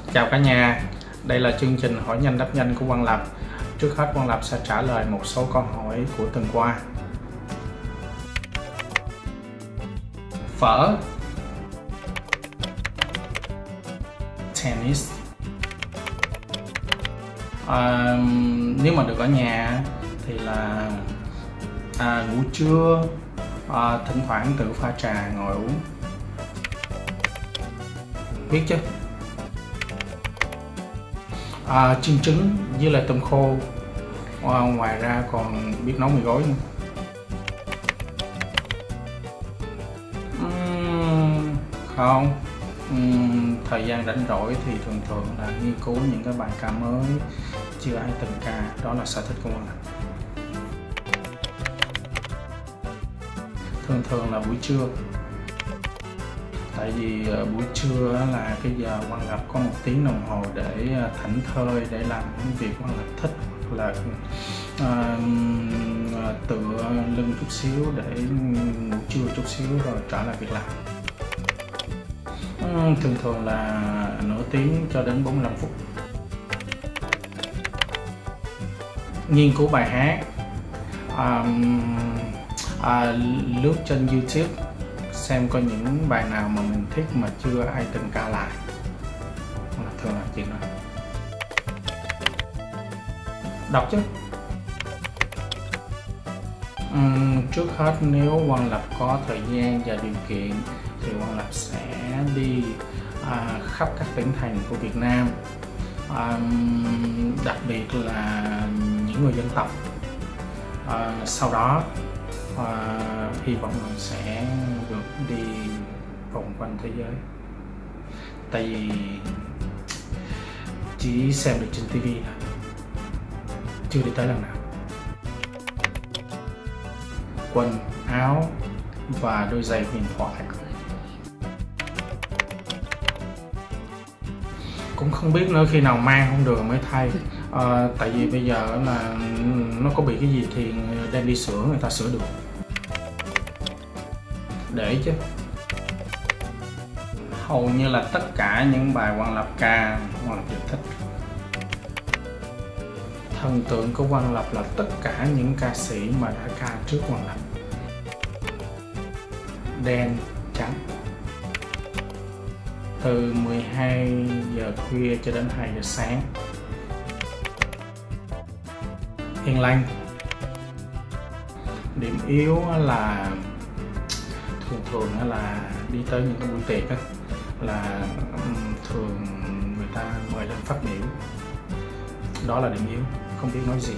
Chào cả nhà, đây là chương trình hỏi nhanh đáp nhanh của Quang Lập. Trước hết Quang Lập sẽ trả lời một số câu hỏi của tuần qua. Phở, tennis. Nếu mà được ở nhà thì là ngủ trưa, thỉnh thoảng tự pha trà ngồi uống. Biết chứ? Chiên trứng với lại tôm khô. Ngoài ra còn biết nấu mì gói nữa. Không. Thời gian rảnh rỗi thì thường là nghiên cứu những cái bài ca mới chưa ai từng ca, đó là sở thích của mình. Thường là buổi trưa, tại vì buổi trưa là cái giờ Quang Lập có 1 tiếng đồng hồ để thảnh thơi, để làm những việc Quang Lập thích, là tựa lưng chút xíu để ngủ trưa chút xíu rồi trở lại việc làm. Thường là nửa tiếng cho đến 45 phút. Nghiên cứu bài hát, lướt trên YouTube xem có những bài nào mà mình thích mà chưa ai từng ca lại, thường là chuyện đó. Đọc chứ. Trước hết nếu Quang Lập có thời gian và điều kiện thì Quang Lập sẽ đi khắp các tỉnh thành của Việt Nam, đặc biệt là những người dân tộc. Sau đó hy vọng mình sẽ được đi vòng quanh thế giới, tại vì chỉ xem được trên TV thôi, chưa đi tới lần nào. Quần áo và đôi giày huyền thoại. Cũng không biết nữa, khi nào mang không được mới thay. Tại vì bây giờ là nó có bị cái gì thì đem đi sửa, người ta sửa được. Để chứ. Hầu như là tất cả những bài Quang Lập ca, Quang Lập đều thích. Thần tượng của Quang Lập là tất cả những ca sĩ mà đã ca trước Quang Lập. Đen trắng. Từ 12 giờ khuya cho đến 2 giờ sáng. Hiền lành. Điểm yếu là thường là đi tới những cái buổi tiệc là thường người ta mời lên phát biểu, đó là điểm yếu, không biết nói gì.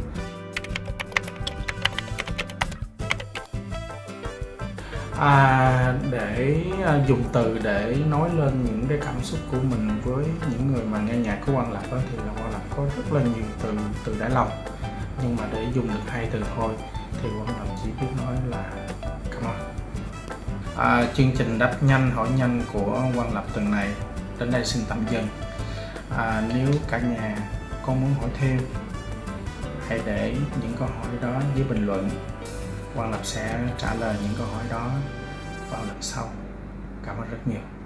Để dùng từ để nói lên những cái cảm xúc của mình với những người mà nghe nhạc của Quang Lập thì là Quang Lập có rất là nhiều từ đã lòng, nhưng mà để dùng được 2 từ thôi thì Quang Lập chỉ biết nói là cảm ơn. Chương trình đáp nhanh hỏi nhanh của Quang Lập tuần này đến đây xin tạm dừng. Nếu cả nhà có muốn hỏi thêm, hãy để những câu hỏi đó dưới bình luận. Quang Lập sẽ trả lời những câu hỏi đó vào lần sau. Cảm ơn rất nhiều.